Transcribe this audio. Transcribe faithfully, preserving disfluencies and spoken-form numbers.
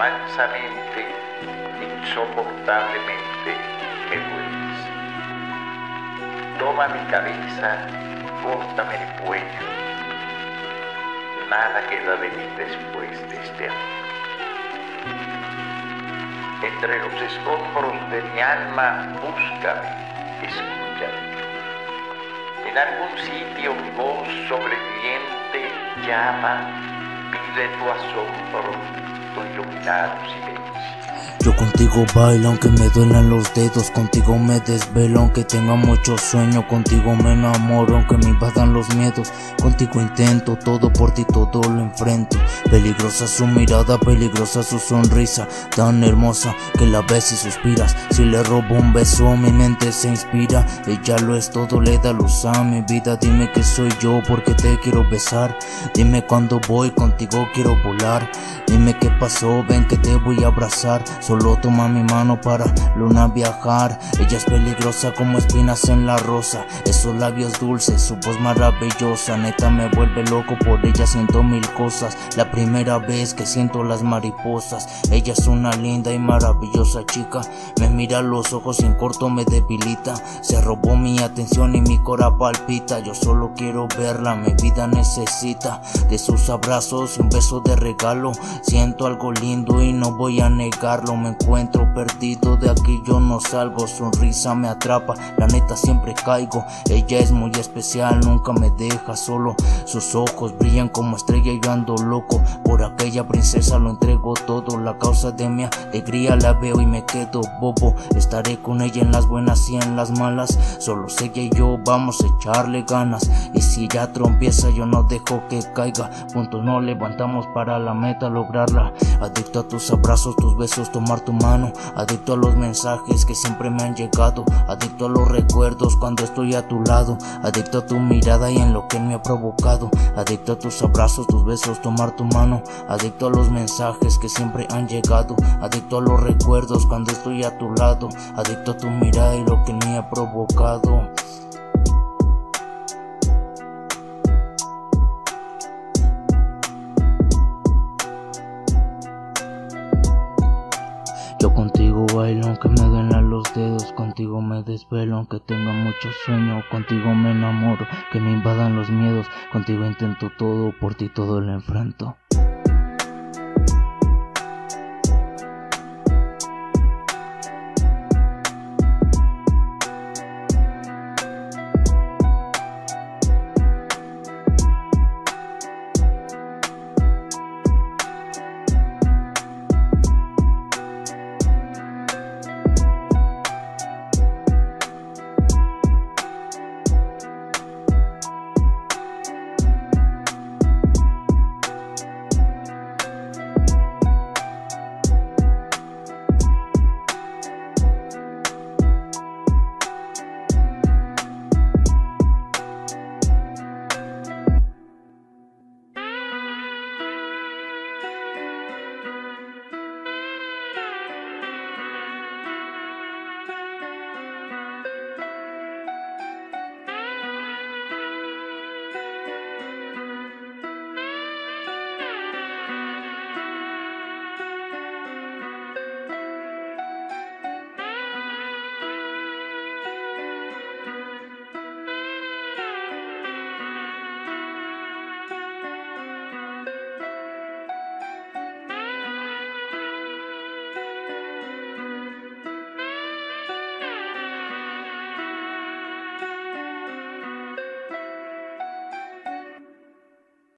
mansamente, insoportablemente me dueles. Toma mi cabeza, córtame el cuello. Nada queda de mí después de este amor. Entre los escombros de mi alma, búscame, escúchame. En algún sitio mi voz sobreviviente llama, pide tu asombro, tu iluminado silencio. Yo contigo bailo aunque me duelan los dedos, contigo me desvelo aunque tenga mucho sueño, contigo me enamoro aunque me invadan los miedos, contigo intento todo, por ti todo lo enfrento. Peligrosa su mirada, peligrosa su sonrisa, tan hermosa que la ves y suspiras. Si le robo un beso mi mente se inspira, ella lo es todo, le da luz a mi vida. Dime que soy yo porque te quiero besar, dime cuando voy contigo quiero volar, dime qué pasó, ven que te voy a abrazar. Solo toma mi mano para luna viajar. Ella es peligrosa como espinas en la rosa, esos labios dulces, su voz maravillosa. Neta me vuelve loco, por ella siento mil cosas. La primera vez que siento las mariposas. Ella es una linda y maravillosa chica, me mira a los ojos y en corto me debilita. Se robó mi atención y mi cora palpita. Yo solo quiero verla, mi vida necesita de sus abrazos y un beso de regalo. Siento algo lindo y no voy a negarlo. Me encuentro perdido, de aquí yo no salgo. Sonrisa me atrapa, la neta siempre caigo. Ella es muy especial, nunca me deja solo. Sus ojos brillan como estrella y yo ando loco. Por aquella princesa lo entrego todo. La causa de mi alegría la veo y me quedo bobo. Estaré con ella en las buenas y en las malas. Solo ella y yo vamos a echarle ganas. Y si ella tropieza yo no dejo que caiga. Juntos nos levantamos para la meta lograrla. Adicto a tus abrazos, tus besos, tomar tu mano. Adicto a los mensajes que siempre me han llegado. Adicto a los recuerdos cuando estoy a tu lado. Adicto a tu mirada y en lo que me ha provocado. Adicto a tus abrazos, tus besos, tomar tu mano. Adicto a los mensajes que siempre han llegado. Adicto a los recuerdos cuando estoy a tu lado. Adicto a tu mirada y lo que me ha provocado. Yo contigo bailo aunque me duelan los dedos, contigo me desvelo aunque tenga mucho sueño, contigo me enamoro que me invadan los miedos, contigo intento todo, por ti todo lo enfrento.